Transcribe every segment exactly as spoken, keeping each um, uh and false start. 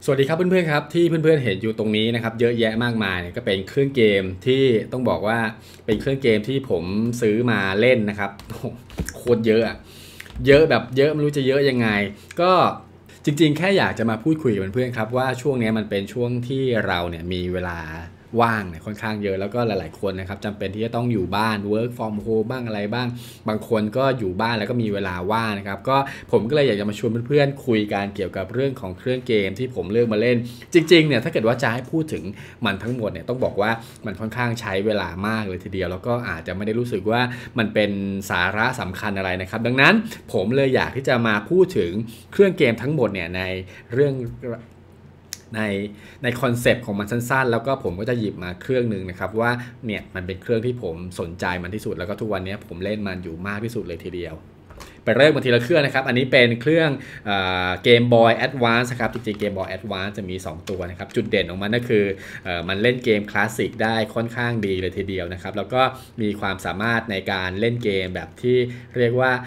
สวัสดีครับเพื่อนๆครับที่เพื่อนๆเห็นอยู่ตรงนี้นะครับเยอะแยะมากมายก็เป็นเครื่องเกมที่ต้องบอกว่าเป็นเครื่องเกมที่ผมซื้อมาเล่นนะครับโคตรเยอะอะเยอะแบบเยอะไม่รู้จะเยอะยังไงก็จริงๆแค่อยากจะมาพูดคุยกับเพื่อนๆครับว่าช่วงนี้มันเป็นช่วงที่เราเนี่ยมีเวลาว่างเนี่ยค่อนข้างเยอะแล้วก็หลายๆคนนะครับจำเป็นที่จะต้องอยู่บ้าน work from home บ้างอะไรบ้างบางคนก็อยู่บ้านแล้วก็มีเวลาว่างนะครับก็ผมก็เลยอยากจะมาชวนเพื่อนๆคุยกันเกี่ยวกับเรื่องของเครื่องเกมที่ผมเลือกมาเล่นจริงๆเนี่ยถ้าเกิดว่าจะให้พูดถึงมันทั้งหมดเนี่ยต้องบอกว่ามันค่อนข้างใช้เวลามากเลยทีเดียวแล้วก็อาจจะไม่ได้รู้สึกว่ามันเป็นสาระสำคัญอะไรนะครับดังนั้นผมเลยอยากที่จะมาพูดถึงเครื่องเกมทั้งหมดเนี่ยในเรื่องในในคอนเซปต์ของมันสั้นๆแล้วก็ผมก็จะหยิบมาเครื่องหนึ่งนะครับว่าเนี่ยมันเป็นเครื่องที่ผมสนใจมันที่สุดแล้วก็ทุกวันนี้ผมเล่นมันอยู่มากที่สุดเลยทีเดียวไปเริ่มกันทีละเครื่องนะครับอันนี้เป็นเครื่องเกมบอยแอดวานซ์ครับจริงๆเกมบอยแอดวานซ์จะมีสองตัวนะครับจุดเด่นของมันก็คือมันเล่นเกมคลาสสิกได้ค่อนข้างดีเลยทีเดียวนะครับแล้วก็มีความสามารถในการเล่นเกมแบบที่เรียกว่า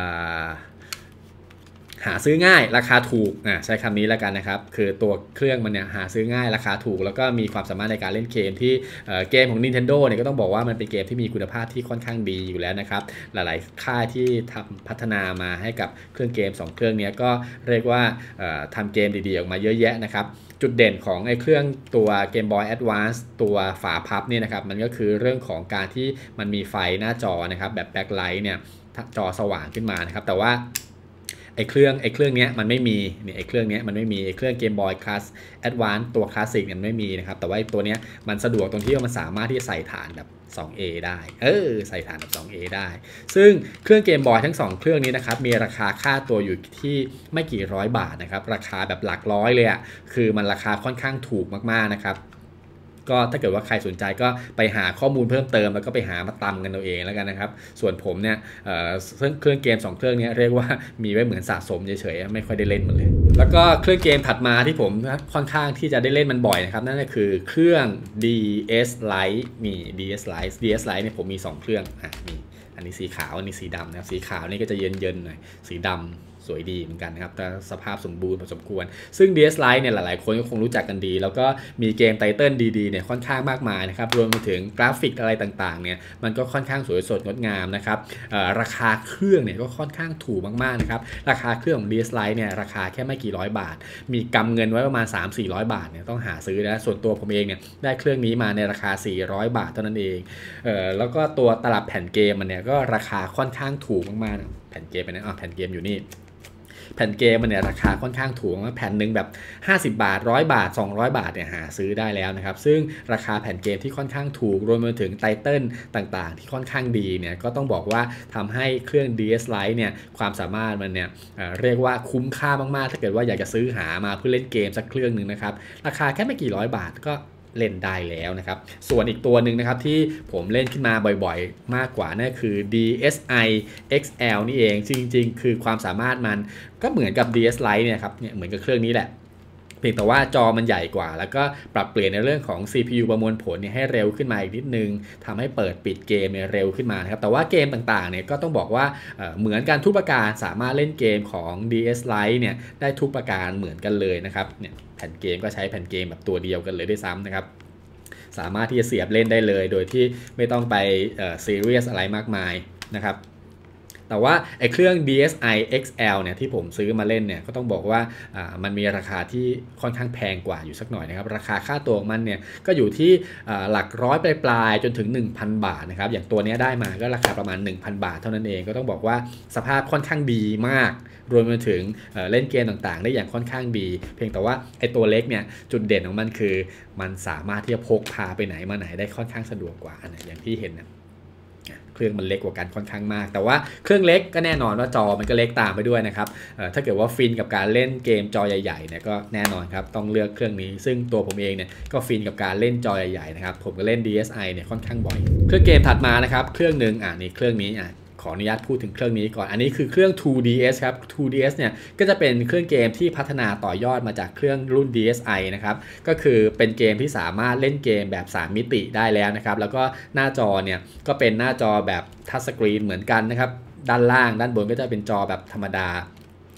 หาซื้อง่ายราคาถูกอ่ะใช้คำนี้แล้วกันนะครับคือตัวเครื่องมันเนี่ยหาซื้อง่ายราคาถูกแล้วก็มีความสามารถในการเล่นเกมที่เกมของ Nintendo เนี่ยก็ต้องบอกว่ามันเป็นเกมที่มีคุณภาพที่ค่อนข้างดีอยู่แล้วนะครับหลายๆค่ายที่ทำพัฒนามาให้กับเครื่องเกมสองเครื่องนี้ก็เรียกว่าทำเกมดีๆออกมาเยอะแยะนะครับจุดเด่นของไอ้เครื่องตัว Game Boy Advance ตัวฝาพับเนี่ยนะครับมันก็คือเรื่องของการที่มันมีไฟหน้าจอนะครับแบบแบ็คไลท์เนี่ยจอสว่างขึ้นมานะครับแต่ว่าไอ้เครื่องไอ้เครื่องนี้มันไม่มีเนี่ยไอ้เครื่องนี้มันไม่มีไอ้เครื่อง Game Boy Class Advance ตัวคลาสสิกเนี่ยไม่มีนะครับแต่ว่าตัวนี้มันสะดวกตรงที่ว่ามันสามารถที่จะใส่ฐานแบบ สอง เอ ได้เออใส่ฐานแบบ สอง เอ ได้ซึ่งเครื่อง Game Boy ทั้งสองเครื่องนี้นะครับมีราคาค่าตัวอยู่ที่ไม่กี่ร้อยบาทนะครับราคาแบบหลักร้อยเลยอ่ะคือมันราคาค่อนข้างถูกมากๆนะครับก็ถ้าเกิดว่าใครสนใจก็ไปหาข้อมูลเพิ่มเติมแล้วก็ไปหามาตำกันเอาเองแล้วกันนะครับส่วนผมเนี่ยเครื่องเกมสองเครื่องนี้เรียกว่ามีไว้เหมือนสะสมเฉยๆไม่ค่อยได้เล่นมันเลยแล้วก็เครื่องเกมถัดมาที่ผมค่อนข้างที่จะได้เล่นมันบ่อยนะครับนั่นก็คือเครื่อง ดี เอส Lite มี ดี เอส Lite ดี เอส Lite เนี่ยผมมีสองเครื่องอ่ะมีอันนี้สีขาวอันนี้สีดำนะครับสีขาวนี่ก็จะเย็นๆหน่อยสีดำสวยดีเหมือนกันนะครับแต่สภาพสมบูรณ์พอสมควรซึ่ง ดี เอส Lite เนี่ยหลายๆคนก็คงรู้จักกันดีแล้วก็มีเกมไตเติลดีๆเนี่ยค่อนข้างมากมายนะครับรวมไปถึงกราฟิกอะไรต่างๆเนี่ยมันก็ค่อนข้างสวยสดงดงามนะครับราคาเครื่องเนี่ยก็ค่อนข้างถูกมากๆนะครับราคาเครื่องของ ดี เอส Lite เนี่ยราคาแค่ไม่กี่ร้อยบาทมีกำเงินไว้ประมาณ สามถึงสี่ร้อย บาทเนี่ยต้องหาซื้อนะส่วนตัวผมเองเนี่ยได้เครื่องนี้มาในราคาสี่ร้อยบาทเท่านั้นเองเออแล้วก็ตัวตลับแผ่นเกมมันเนี่ยก็ราคาค่อนข้างถูกมากๆแผ่นเกมนะอ๋อแผ่นเกมอยู่นี่แผ่นเกมมันเนี่ยราคาค่อนข้างถูกแผ่นหนึ่งแบบห้าสิบบาทหนึ่งร้อยบาทสองร้อยบาทเนี่ยหาซื้อได้แล้วนะครับซึ่งราคาแผ่นเกมที่ค่อนข้างถูกรวมไปถึงไตเติลต่างๆที่ค่อนข้างดีเนี่ยก็ต้องบอกว่าทำให้เครื่อง ดี เอส Lite เนี่ยความสามารถมันเนี่ย เอ่อ เรียกว่าคุ้มค่ามากๆถ้าเกิดว่าอยากจะซื้อหามาเพื่อเล่นเกมสักเครื่องหนึ่งนะครับราคาแค่ไม่กี่ร้อยบาทก็เล่นได้แล้วนะครับส่วนอีกตัวหนึ่งนะครับที่ผมเล่นขึ้นมาบ่อยๆมากกว่านั่นคือ ดี เอส ไอ เอ็กซ์ แอล นี่เองจริงๆคือความสามารถมันก็เหมือนกับ ดี เอส Lite เนี่ยครับเนี่ยเหมือนกับเครื่องนี้แหละเพียงแต่ว่าจอมันใหญ่กว่าแล้วก็ปรับเปลี่ยนในเรื่องของ ซี พี ยู ประมวลผลเนี่ยให้เร็วขึ้นมาอีกนิดนึงทำให้เปิดปิดเกมเนี่ยเร็วขึ้นมานะครับแต่ว่าเกมต่างๆเนี่ยก็ต้องบอกว่าเหมือนกันทุกประการสามารถเล่นเกมของ ดี เอส Lite เนี่ยได้ทุกประการเหมือนกันเลยนะครับเนี่ยแผ่นเกมก็ใช้แผ่นเกมแบบตัวเดียวกันเลยด้วยซ้ำนะครับสามารถที่จะเสียบเล่นได้เลยโดยที่ไม่ต้องไปซีเรียสอะไรมากมายนะครับแต่ว่าไอ้เครื่อง ดี เอส ไอ เอ็กซ์ แอล เนี่ยที่ผมซื้อมาเล่นเนี่ยก็ต้องบอกว่ามันมีราคาที่ค่อนข้างแพงกว่าอยู่สักหน่อยนะครับราคาค่าตัวของมันเนี่ยก็อยู่ที่หลักร้อยปลายๆจนถึง หนึ่งพัน บาทนะครับอย่างตัวนี้ได้มาก็ราคาประมาณ หนึ่งพัน บาทเท่านั้นเองก็ต้องบอกว่าสภาพค่อนข้างดีมากรวมไปถึงเล่นเกมต่างๆได้อย่างค่อนข้างดีเพียงแต่ว่าไอ้ตัวเล็กเนี่ยจุดเด่นของมันคือมันสามารถที่จะพกพาไปไหนมาไหนได้ค่อนข้างสะดวกกว่าอย่างที่เห็นนะเครื่องมันเล็กกว่ากันค่อนข้างมากแต่ว่าเครื่องเล็กก็แน่นอนว่าจอมันก็เล็กตามไปด้วยนะครับถ้าเกิดว่าฟินกับการเล่นเกมจอใหญ่ๆเนี่ยก็แน่นอนครับต้องเลือกเครื่องนี้ซึ่งตัวผมเองเนี่ยก็ฟินกับการเล่นจอใหญ่ๆนะครับผมก็เล่น ดี เอส ไอ เนี่ยค่อนข้างบ่อยเครื่องเกมถัดมานะครับเครื่องหนึ่งอ่านี่เครื่องนี้อ่ะขออนุญาตพูดถึงเครื่องนี้ก่อนอันนี้คือเครื่อง ทู ดี เอส ครับ ทู ดี เอส เนี่ยก็จะเป็นเครื่องเกมที่พัฒนาต่อยอดมาจากเครื่องรุ่น ดี เอส ไอ นะครับก็คือเป็นเกมที่สามารถเล่นเกมแบบสามมิติได้แล้วนะครับแล้วก็หน้าจอเนี่ยก็เป็นหน้าจอแบบทัชสกรีนเหมือนกันนะครับด้านล่างด้านบนก็จะเป็นจอแบบธรรมดา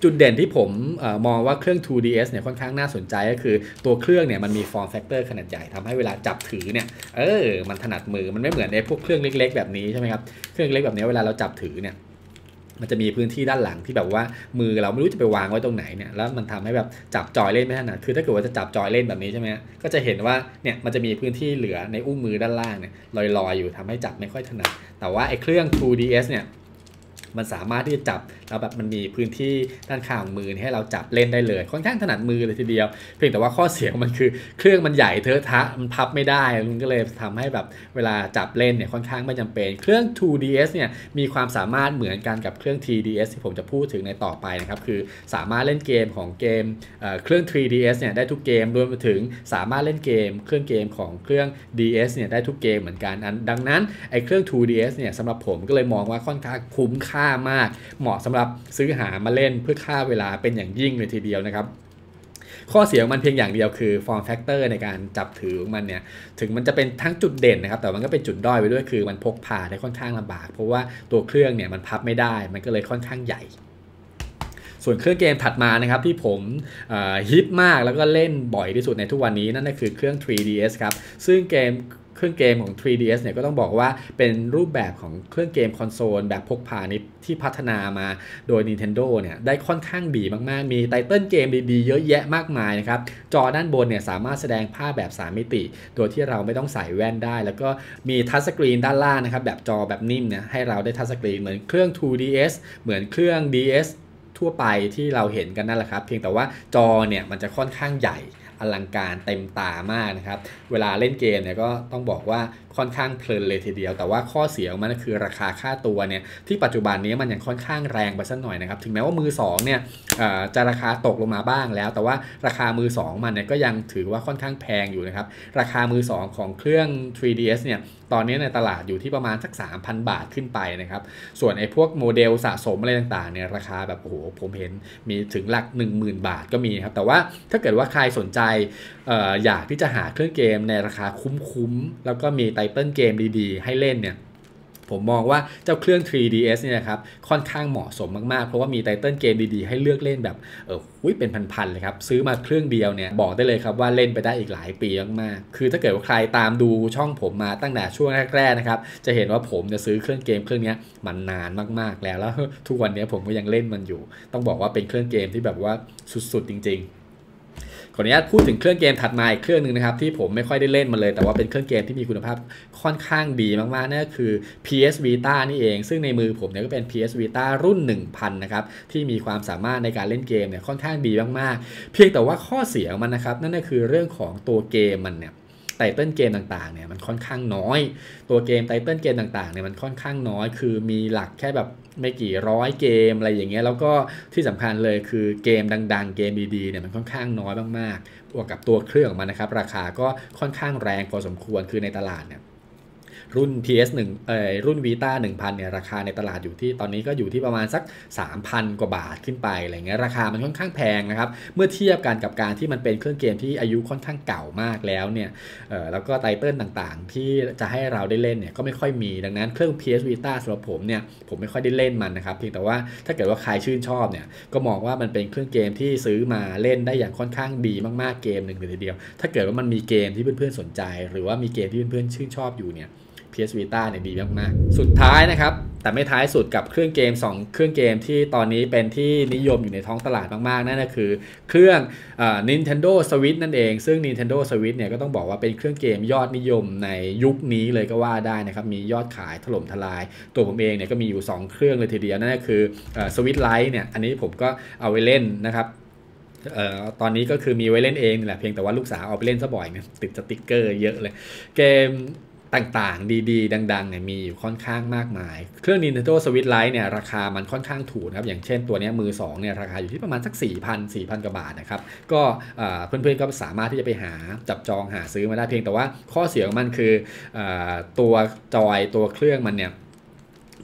จุดเด่นที่ผมเอ่อมองว่าเครื่อง ทู ดี เอส เนี่ยค่อนข้างน่าสนใจก็คือตัวเครื่องเนี่ยมันมี form factor ขนาดใหญ่ทำให้เวลาจับถือเนี่ยเออมันถนัดมือมันไม่เหมือนในพวกเครื่องเล็กๆแบบนี้ใช่ไหมครับเครื่องเล็กแบบนี้เวลาเราจับถือเนี่ยมันจะมีพื้นที่ด้านหลังที่แบบว่ามือเราไม่รู้จะไปวางไว้ตรงไหนเนี่ยแล้วมันทำให้แบบจับจอยเล่นไม่ถนัดคือถ้าเกิดว่าจะจับจอยเล่นแบบนี้ใช่ไหมก็จะเห็นว่าเนี่ยมันจะมีพื้นที่เหลือในอุ้งมือด้านล่างเนี่ยลอยๆอยู่ทำให้จับไม่ค่อยถนัดแต่ว่าไอ้เครื่อง ทู ดี เอส เนี่ยมันสามารถที่จะจับแล้วแบบมันมีพื้นที่ด้านข้างมือให้เราจับเล่นได้เลยค่อนข้างถนัดมือเลยทีเดียวเพียงแต่ว่าข้อเสียของมันคือเครื่องมันใหญ่เทอะทะมันพับไม่ได้มันก็เลยทำให้แบบเวลาจับเล่นเนี่ยค่อนข้างไม่จำเป็นเครื่อง ทู ดี เอส เนี่ยมีความสามารถเหมือนกันกับเครื่อง ที ดี เอส ที่ผมจะพูดถึงในต่อไปนะครับคือสามารถเล่นเกมของเกมเครื่อง ทรี ดี เอส เนี่ยได้ทุกเกมรวมไปถึงสามารถเล่นเกมเครื่องเกมของเครื่อง ดี เอส เนี่ยได้ทุกเกมเหมือนกันดังนั้นไอ้เครื่อง ทู ดี เอส เนี่ยสำหรับผมก็เลยมองว่าค่อนข้างคุ้มค่ามากเหมาะสำหรับซื้อหามาเล่นเพื่อฆ่าเวลาเป็นอย่างยิ่งเลยทีเดียวนะครับข้อเสียของมันเพียงอย่างเดียวคือ form factor ในการจับถือของมันเนี่ยถึงมันจะเป็นทั้งจุดเด่นนะครับแต่มันก็เป็นจุดด้อยไปด้วยคือมันพกพาได้ค่อนข้างลำบากเพราะว่าตัวเครื่องเนี่ยมันพับไม่ได้มันก็เลยค่อนข้างใหญ่ส่วนเครื่องเกมถัดมานะครับที่ผมฮิตมากแล้วก็เล่นบ่อยที่สุดในทุกวันนี้นั่นก็คือเครื่อง ทรี ดี เอส ครับซึ่งเกมเครื่องเกมของ ทรี ดี เอส เนี่ยก็ต้องบอกว่าเป็นรูปแบบของเครื่องเกมคอนโซลแบบพกพานี้ที่พัฒนามาโดย Nintendo เนี่ยได้ค่อนข้างดีมากๆมีไตเติลเกมดีๆเยอะแยะมากมายนะครับจอด้านบนเนี่ยสามารถแสดงภาพแบบสามมิติโดยที่เราไม่ต้องใส่แว่นได้แล้วก็มีทัชสกรีนด้านล่างนะครับแบบจอแบบนิ่มเนี่ยให้เราได้ทัชสกรีนเหมือนเครื่อง ทู ดี เอส เหมือนเครื่อง ดี เอส ทั่วไปที่เราเห็นกันนั่นแหละครับเพียงแต่ว่าจอเนี่ยมันจะค่อนข้างใหญ่อลังการเต็มตามากนะครับเวลาเล่นเกมเนี่ยก็ต้องบอกว่าค่อนข้างเพลินเลยทีเดียวแต่ว่าข้อเสียของมันก็คือราคาค่าตัวเนี่ยที่ปัจจุบันนี้มันยังค่อนข้างแรงไปสักหน่อยนะครับถึงแม้ว่ามือสองเนี่ยจะราคาตกลงมาบ้างแล้วแต่ว่าราคามือสองมันเนี่ยก็ยังถือว่าค่อนข้างแพงอยู่นะครับราคามือสองของเครื่อง ทรี ดี เอส เนี่ยตอนนี้ในตลาดอยู่ที่ประมาณสัก สามพัน บาทขึ้นไปนะครับส่วนไอ้พวกโมเดลสะสมอะไรต่างๆเนี่ยราคาแบบโอ้โหผมเห็นมีถึงหลัก หนึ่งหมื่น บาทก็มีครับแต่ว่าถ้าเกิดว่าใครสนใจ อ, ออยากที่จะหาเครื่องเกมในราคาคุ้มๆแล้วก็มีไตเติลเกมดีๆให้เล่นเนี่ยผมมองว่าเจ้าเครื่อง ทรี ดี เอส เนี่ยครับค่อนข้างเหมาะสมมากๆเพราะว่ามีไตเติลเกมดีๆให้เลือกเล่นแบบเออหุ้ยเป็นพันๆเลยครับซื้อมาเครื่องเดียวเนี่ยบอกได้เลยครับว่าเล่นไปได้อีกหลายปีมากๆคือถ้าเกิดว่าใครตามดูช่องผมมาตั้งแต่ช่วงแรกๆนะครับจะเห็นว่าผมจะซื้อเครื่องเกมเครื่องนี้มันนานมากๆแล้วแล้วทุกวันนี้ผมก็ยังเล่นมันอยู่ต้องบอกว่าเป็นเครื่องเกมที่แบบว่าสุดๆจริงๆขออนุญาตพูดถึงเครื่องเกมถัดมาอีกเครื่องนึงนะครับที่ผมไม่ค่อยได้เล่นมันเลยแต่ว่าเป็นเครื่องเกมที่มีคุณภาพค่อนข้างดีมากๆนั่นก็คือ พี เอส Vita นี่เองซึ่งในมือผมเนี่ยก็เป็น พี เอส Vita รุ่น หนึ่งพัน นะครับที่มีความสามารถในการเล่นเกมเนี่ยค่อนข้างดีมากๆเพียงแต่ว่าข้อเสียของมันนะครับนั่นก็คือเรื่องของตัวเกมมันเนี่ยไตเติลเกมต่างๆเนี่ยมันค่อนข้างน้อยตัวเกมไตเติลเกมต่างๆเนี่ยมันค่อนข้างน้อยคือมีหลักแค่แบบไม่กี่ร้อยเกมอะไรอย่างเงี้ยแล้วก็ที่สำคัญเลยคือเกมดังๆเกมดีๆเนี่ยมันค่อนข้างน้อยมากๆบวกกับตัวเครื่องของมันนะครับราคาก็ค่อนข้างแรงพอสมควรคือในตลาดเนี่ยรุ่น พี เอส หนึ่ง เอ่อรุ่น Vita หนึ่งพัน เนี่ยราคาในตลาดอยู่ที่ตอนนี้ก็อยู่ที่ประมาณสัก สามพัน กว่าบาทขึ้นไปอะไรเงี้ยราคามันค่อนข้างแพงนะครับเมื่อเทียบกันกับการที่มันเป็นเครื่องเกมที่อายุค่อนข้างเก่ามากแล้วเนี่ยเอ่อแล้วก็ไตเติลต่างๆที่จะให้เราได้เล่นเนี่ยก็ไม่ค่อยมีดังนั้นเครื่อง พี เอส Vita สำหรับผมเนี่ยผมไม่ค่อยได้เล่นมันนะครับเพียงแต่ว่าถ้าเกิดว่าใครชื่นชอบเนี่ยก็มองว่ามันเป็นเครื่องเกมที่ซื้อมาเล่นได้อย่างค่อนข้างดีมากๆเกมหนึ่งเลยทีเดียวถ้าเกิดว่ามันมีเกมที่เพื่อนๆสนใจหรือว่ามีเกมที่เพื่อนๆชื่นชอบอยู่เนี่ยพี เอส Vita เนี่ยดีมากๆสุดท้ายนะครับแต่ไม่ท้ายสุดกับเครื่องเกมสองเครื่องเกมที่ตอนนี้เป็นที่นิยมอยู่ในท้องตลาดมากๆนั่นก็คือเครื่องเอ่อ Nintendo Switch นั่นเองซึ่ง Nintendo Switch เนี่ยก็ต้องบอกว่าเป็นเครื่องเกมยอดนิยมในยุคนี้เลยก็ว่าได้นะครับมียอดขายถล่มทลายตัวผมเองเนี่ยก็มีอยู่สองเครื่องเลยทีเดียวนั่นก็คือเอ่อ Switch Lite เนี่ยอันนี้ผมก็เอาไว้เล่นนะครับเอ่อตอนนี้ก็คือมีไว้เล่นเองนี่แหละเพียงแต่ว่าลูกสาวเอาไปเล่นซะบ่อยเนี่ยติดสติ๊กเกอร์เยอะเลยเกมต่างๆดีๆดังๆเนี่ยมีอยู่ค่อนข้างมากมายเครื่อง Nintendo Switch Lite เนี่ยราคามันค่อนข้างถูกนะครับอย่างเช่นตัวนี้มือสองเนี่ยราคาอยู่ที่ประมาณสัก สี่พัน สี่พัน กว่าบาทนะครับก็เพื่อนๆก็สามารถที่จะไปหาจับจองหาซื้อมาได้เพียงแต่ว่าข้อเสียของมันคือตัวจอยตัวเครื่องมันเนี่ย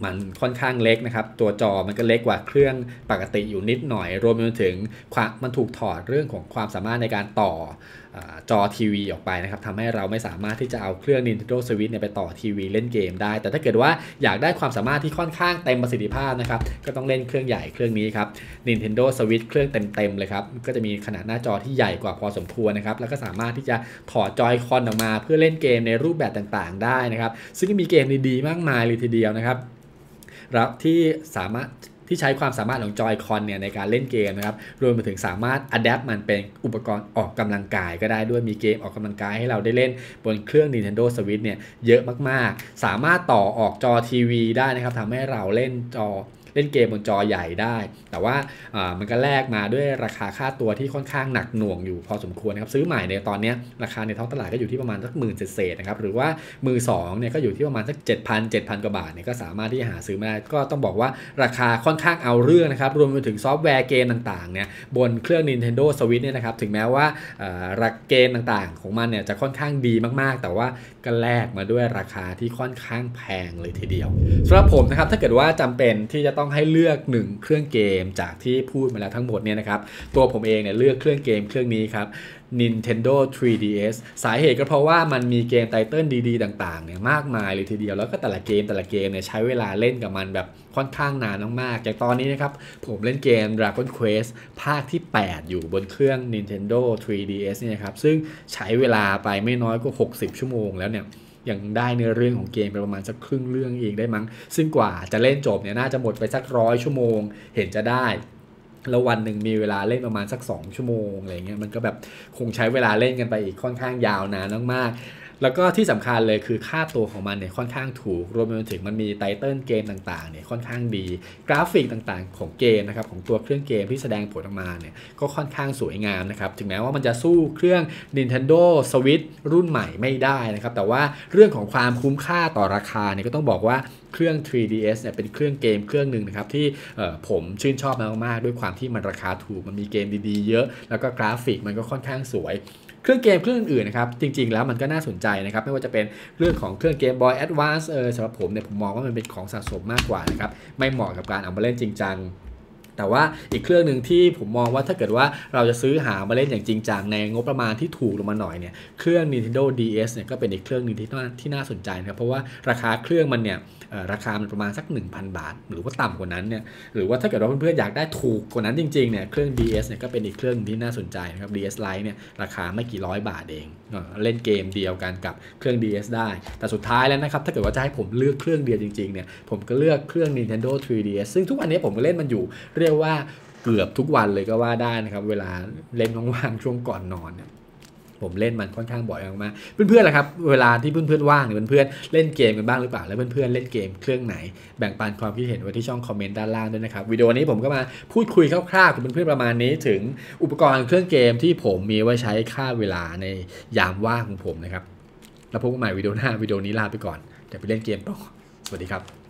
มันค่อนข้างเล็กนะครับตัวจอมันก็เล็กกว่าเครื่องปกติอยู่นิดหน่อยรวมไปถึงความมันถูกถอดเรื่องของความสามารถในการต่อจอทีวีออกไปนะครับทำให้เราไม่สามารถที่จะเอาเครื่อง Nintendo Switch เนี่ยไปต่อทีวีเล่นเกมได้แต่ถ้าเกิดว่าอยากได้ความสามารถที่ค่อนข้างเต็มประสิทธิภาพนะครับก็ต้องเล่นเครื่องใหญ่เครื่องนี้ครับ Nintendo Switch เครื่องเต็มๆเลยครับก็จะมีขนาดหน้าจอที่ใหญ่กว่าพอสมควรนะครับแล้วก็สามารถที่จะถอดจอยคอนออกมาเพื่อเล่นเกมในรูปแบบต่างๆได้นะครับซึ่งมีเกมดีๆมากมายเลยทีเดียวนะครับแล้วที่สามารถที่ใช้ความสามารถของจอยคอนเนี่ยในการเล่นเกมนะครับรวมไปถึงสามารถอัดแอปมันเป็นอุปกรณ์ออกกำลังกายก็ได้ด้วยมีเกมออกกำลังกายให้เราได้เล่นบนเครื่อง Nintendo Switch เนี่ยเยอะมากๆสามารถต่อออกจอทีวีได้นะครับทำให้เราเล่นจอเล่นเกมบนจอใหญ่ได้แต่ว่ามันก็แลกมาด้วยราคาค่าตัวที่ค่อนข้างหนักหน่วงอยู่พอสมควรนะครับซื้อใหม่ในตอนนี้ราคาในท้องตลาดก็อยู่ที่ประมาณสักหมื่นเศษๆนะครับหรือว่ามือสองเนี่ยก็อยู่ที่ประมาณสัก เจ็ดพัน เจ็ดพัน กว่าบาทเนี่ยก็สามารถที่จะหาซื้อมาได้ก็ต้องบอกว่าราคาค่อนข้างเอาเรื่องนะครับรวมไปถึงซอฟต์แวร์เกมต่างๆเนี่ยบนเครื่อง Nintendo Switch เนี่ยนะครับถึงแม้ว่าราคาเกมต่างๆของมันเนี่ยจะค่อนข้างดีมากๆแต่ว่าก็แลกมาด้วยราคาที่ค่อนข้างแพงเลยทีเดียวสำหรับผมนะครับถ้าเกิดว่าจำเป็นที่จะต้องให้เลือกหนึ่งเครื่องเกมจากที่พูดมาแล้วทั้งหมดเนี่ยนะครับตัวผมเองเนี่ยเลือกเครื่องเกมเครื่องนี้ครับ Nintendo ทรี ดี เอส สาเหตุก็เพราะว่ามันมีเกมไตเติลดีๆต่างๆเนี่ยมากมายเลยทีเดียวแล้วก็แต่ละเกมแต่ละเกมเนี่ยใช้เวลาเล่นกับมันแบบค่อนข้างนานมากๆอย่างตอนนี้นะครับผมเล่นเกม Dragon Quest ภาคที่แปดอยู่บนเครื่อง Nintendo ทรี ดี เอส เนี่ยครับซึ่งใช้เวลาไปไม่น้อยกว่าหกสิบชั่วโมงแล้วเนี่ยยังได้เนื้อเรื่องของเกมไปประมาณสักครึ่งเรื่องเองได้มั้งซึ่งกว่าจะเล่นจบเนี่ยน่าจะหมดไปสักร้อยชั่วโมงเห็นจะได้แล้ววันหนึ่งมีเวลาเล่นประมาณสักสองชั่วโมงอะไรเงี้ยมันก็แบบคงใช้เวลาเล่นกันไปอีกค่อนข้างยาวนานมากๆแล้วก็ที่สำคัญเลยคือค่าตัวของมันเนี่ยค่อนข้างถูกรวมไปถึงมันมีไตเติลเกมต่างๆเนี่ยค่อนข้างดีกราฟิกต่างๆของเกมนะครับของตัวเครื่องเกมที่แสดงผลออกมาเนี่ยก็ค่อนข้างสวยงามนะครับถึงแม้ว่ามันจะสู้เครื่อง Nintendo Switch รุ่นใหม่ไม่ได้นะครับแต่ว่าเรื่องของความคุ้มค่าต่อราคาเนี่ยก็ต้องบอกว่าเครื่อง ทรี ดี เอส เนี่ยเป็นเครื่องเกมเครื่องหนึ่งนะครับที่ผมชื่นชอบมากๆด้วยความที่มันราคาถูกมันมีเกมดีๆเยอะแล้วก็กราฟิกมันก็ค่อนข้างสวยเครื่องเกมเครื่องอื่นๆนะครับจริงๆแล้วมันก็น่าสนใจนะครับไม่ว่าจะเป็นเรื่องของเครื่องเกม Boy Advance เออสำหรับผมเนี่ยผมมองว่ามันเป็นของสะสมมากกว่านะครับไม่เหมาะกับการเอามาเล่นจริงจังแต่ว่าอีกเครื่องหนึ่งที่ผมมองว่าถ้าเกิดว่าเราจะซื้อหามาเล่นอย่างจริงจังในงบประมาณที่ถูกลงมาหน่อยเนี่ยเครื่อง Nintendo ดี เอส เนี่ยก็เป็นอีกเครื่องนึงที่น่าที่น่าสนใจนะครับเพราะว่าราคาเครื่องมันเนี่ยราคามันประมาณสัก หนึ่งพัน บาทหรือว่าต่ำกว่านั้นเนี่ยหรือว่าถ้าเกิดว่าเพื่อนๆอยากได้ถูกกว่านั้นจริงๆเนี่ยเครื่อง ดี เอส เนี่ยก็เป็นอีกเครื่องที่น่าสนใจนะครับ ดี เอส Lite เนี่ยราคาไม่กี่ร้อยบาทเองเล่นเกมเดียวกันกับเครื่อง ดี เอส ได้แต่สุดท้ายแล้วนะครับถ้าเกิดว่าจะให้ผมเลือกเครื่องเดียวจริงๆเนี่ยผมก็เลือกเครื่อง Nintendo ทรี ดี เอส ซึ่งทุกวันนี้ผมก็เล่นมันอยู่เรียกว่าเกือบทุกวันเลยก็ว่าได้นะครับเวลาเล่นว่างๆช่วงก่อนนอนเนี่ยผมเล่นมันค่อนข้างบ่อยมากๆเพื่อนๆล่ะครับเวลาที่เพื่อนๆว่างเนี่ยเพื่อนๆเล่นเกมกันบ้างหรือเปล่าแล้วเพื่อนๆเล่นเกมเครื่องไหนแบ่งปันความคิดเห็นไว้ที่ช่องคอมเมนต์ด้านล่างด้วยนะครับวิดีโอนี้ผมก็มาพูดคุยคร่าวๆกับเพื่อนๆประมาณนี้ถึงอุปกรณ์เครื่องเกมที่ผมมีไว้ใช้ฆ่าเวลาในยามว่างของผมนะครับแล้วพบกันใหม่วิดีโอหน้าวิดีโอนี้ลาไปก่อนเดี๋ยวไปเล่นเกมต่อสวัสดีครับ